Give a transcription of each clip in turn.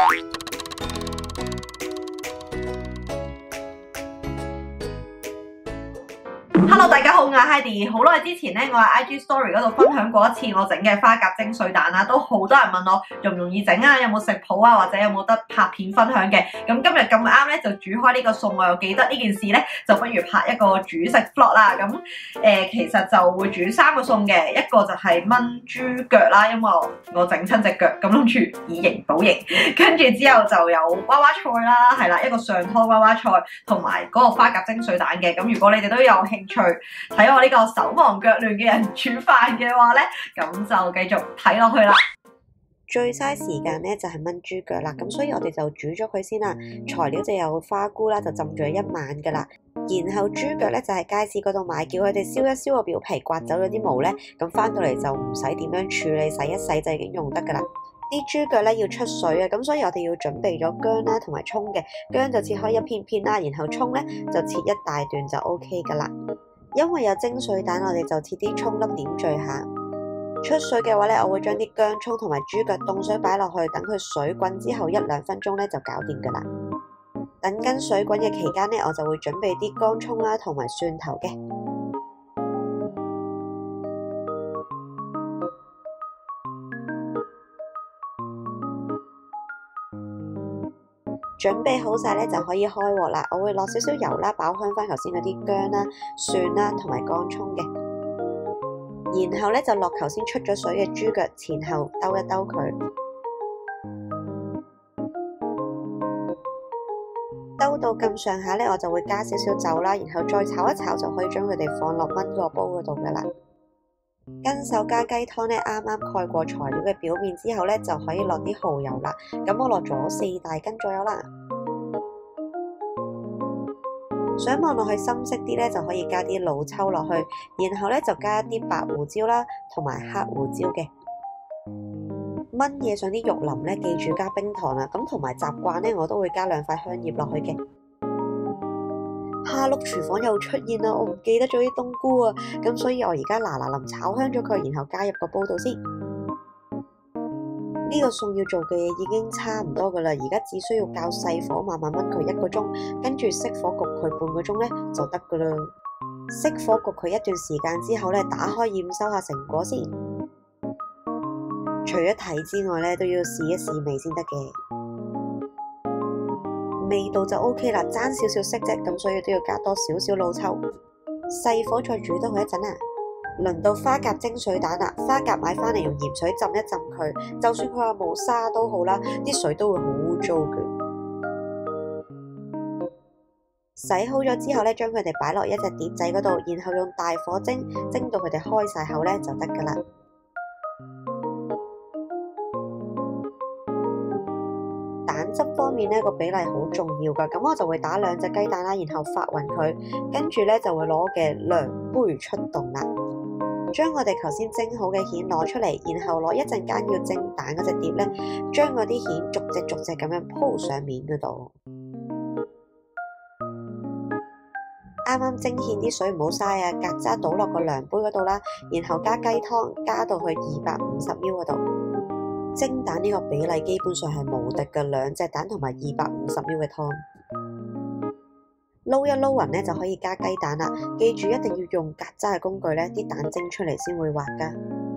Hello， 大家好，我係 Heidi。好耐之前咧，我喺 IG Story 嗰度分享過一次我整嘅花甲蒸水蛋啦，都好多人問我容唔容易整啊，有冇食譜啊，或者有冇得拍片分享嘅。咁今日咁啱咧，就煮開呢個餸，我又記得呢件事咧，就不如拍一個煮食 vlog 啦。咁其實就會煮3個餸嘅，一個就係炆豬腳啦，因為我整親隻腳，咁諗住以形補形。跟住之後就有娃娃菜啦，係啦，一個上湯娃娃菜，同埋嗰個花甲蒸水蛋嘅。咁如果你哋都有興趣睇我呢個手忙腳亂嘅人煮飯嘅話咧，咁就繼續睇落去啦。 最嘥時間咧就係炆豬腳啦，咁所以我哋就煮咗佢先啦。材料就有花菇啦，就浸咗1晚噶啦。然後豬腳咧就喺街市嗰度買，叫佢哋燒一燒個表皮，刮走咗啲毛咧，咁翻到嚟就唔使點樣處理，洗一洗就已經用得噶啦。啲豬腳咧要出水啊，咁所以我哋要準備咗薑啦同埋葱嘅，薑就切開一片片啦，然後葱咧就切一大段就 OK 噶啦。因為有蒸水蛋，我哋就切啲葱粒點綴下。出水嘅話咧，我會將啲薑葱同埋豬腳凍水擺落去，等佢水滾之後1-2分鐘咧就搞掂噶啦。等緊水滾嘅期間咧，我就會準備啲乾葱啦同埋蒜頭嘅。準備好晒咧就可以開鑊啦。我會落少少油啦，爆香翻頭先嗰啲薑啦、蒜啦同埋乾葱嘅。然後咧就落頭先出咗水嘅豬腳，前後兜一兜佢，兜到咁上下咧，我就會加少少酒啦，然後再炒一炒就可以將佢哋放落炆個煲嗰度噶啦。跟手加雞湯咧，啱啱蓋過材料嘅表面之後咧，就可以落啲蠔油啦。咁我落咗4大斤左右啦。想望落去深色啲咧，就可以加啲老抽落去，然後咧就加一啲白胡椒啦，同埋黑胡椒嘅。炆嘢上啲肉淋咧，記住加冰糖啦。咁同埋習慣咧，我都會加2塊香葉落去嘅。蝦碌廚房又出現啦，我唔記得咗啲冬菇啊，咁所以我而家嗱臨炒香咗佢，然後加入個煲度先。呢個餸要做嘅嘢已經差唔多噶啦，而家只需要較細火慢慢炆佢1個鐘，跟住熄火焗佢半個鐘咧就得噶啦。熄火焗佢一段時間之後咧，打開驗收下成果先。除咗睇之外咧，都要試一試味先得嘅。味道就 OK 啦，爭少少色啫，咁所以都要加多少少老抽。細火再煮多佢一陣啦。輪到花甲蒸水蛋啦，花甲買翻嚟用鹽水浸一浸佢，就算佢話冇沙都好啦，啲水都會好污糟嘅。洗好咗之後咧，將佢哋擺落一隻碟仔嗰度，然後用大火蒸，蒸到佢哋開晒口咧就得噶啦。蛋汁方面咧個比例好重要噶，咁我就會打2隻雞蛋啦，然後發勻佢，跟住咧就會攞嘅涼杯出動啦。將我哋頭先蒸好嘅蜆攞出嚟，然後攞一陣間要蒸蛋嗰隻碟咧，將嗰啲蜆逐隻咁樣鋪上面嗰度。啱啱蒸蜆啲水唔好嘥啊，曱甴倒落個涼杯嗰度啦，然後加雞湯，加到去250ml 嗰度。蒸蛋呢個比例基本上係無敵嘅，2隻蛋同埋250ml嘅湯。撈一撈勻咧就可以加雞蛋啦，記住一定要用曱甴嘅工具咧，啲蛋蒸出嚟先會滑噶。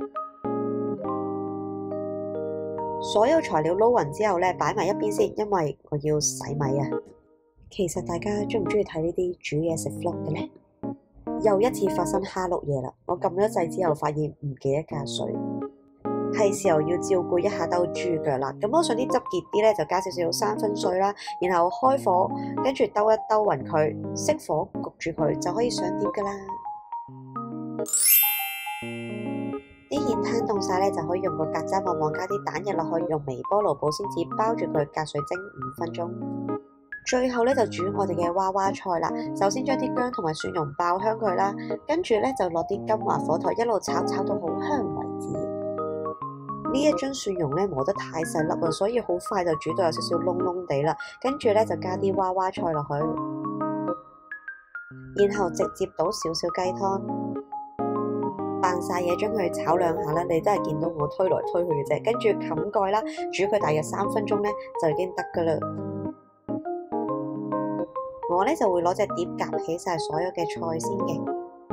所有材料撈勻之後咧，擺埋一邊先，因為我要洗米啊。其實大家中唔中意睇呢啲煮嘢食 vlog 嘅咧？又一次發生蝦碌嘢啦，我撳咗掣之後發現唔記得加水。係時候要照顧一下兜豬腳啦，咁我想啲汁結啲咧，就加少少3分水啦，然後開火，跟住兜一兜勻佢，熄火焗住佢就可以上碟噶啦。啲蜆攤凍晒咧，就可以用個曱甴網網加啲蛋液落去，用微波爐保鮮紙包住佢，隔水蒸5分鐘。最後咧就煮我哋嘅娃娃菜啦。首先將啲薑同埋蒜蓉爆香佢啦，跟住咧就落啲金華火腿，一路炒到好香為止。呢一樽蒜蓉咧磨得太細粒啦，所以好快就煮到有少少燶燶地啦。跟住咧就加啲娃娃菜落去，然後直接倒少少雞湯， 扮晒嘢將佢炒兩下啦，你都係見到我推來推去嘅啫。跟住冚蓋啦，煮佢大約3分鐘咧就已經得㗎啦。我咧就會攞隻碟夾起晒所有嘅菜先嘅，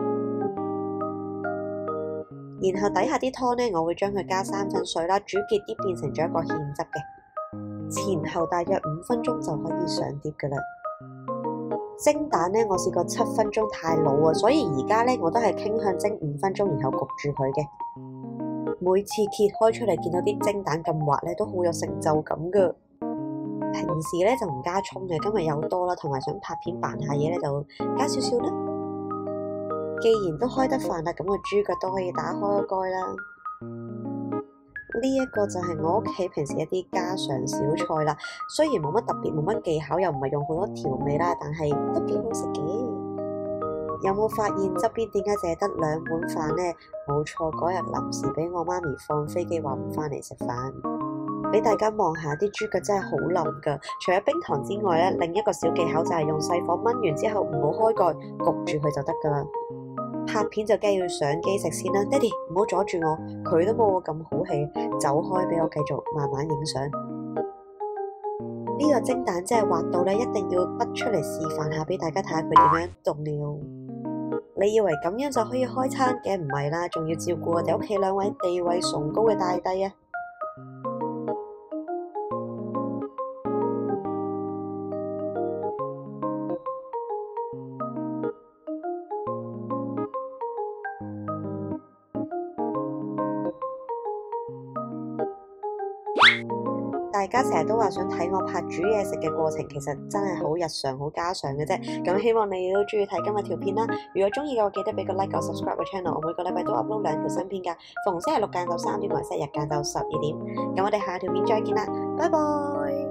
然後底下啲湯咧，我會將佢加3分水啦，煮結啲變成咗一個芡汁嘅。前後大約5分鐘就可以上碟㗎啦。蒸蛋咧，我試過7分鐘太老啊，所以而家咧我都係傾向蒸5分鐘，然後焗住佢嘅。每次揭開出嚟見到啲蒸蛋咁滑咧，都好有成就感㗎。平時咧就唔加葱嘅，今日有多啦，同埋想拍片扮下嘢咧就加少少啦。既然都開得飯啦，咁個豬腳都可以打開個蓋啦。呢一個就係我屋企平時一啲家常小菜啦，雖然冇乜特別，冇乜技巧，又唔係用好多調味啦，但係都幾好食嘅。有冇發現側邊點解淨係得2碗飯呢？冇錯，嗰日臨時俾我媽咪放飛機話唔返嚟食飯。俾大家望下啲豬腳真係好腍㗎，除咗冰糖之外咧，另一個小技巧就係用細火燜完之後唔好開蓋，焗住佢就得㗎啦。拍片就梗係要上機食先啦，爹哋唔好阻住我，佢都冇我咁好氣，走開俾我繼續慢慢影相。呢個蒸蛋真係滑到咧，一定要滗出嚟示範下俾大家睇下佢點樣凍了。你以為咁樣就可以開餐嘅？唔係啦，仲要照顧我哋屋企2位地位崇高嘅大帝啊！大家成日都話想睇我拍煮嘢食嘅過程，其實真係好日常、好家常嘅啫。咁希望你都中意睇今日條片啦。如果中意嘅話，記得俾個 like 我 subscribe 個 channel。我每個禮拜都 upload 2條新片㗎，逢星期六晏晝3點同星期日晏晝12點。咁我哋下條片再見啦，拜拜。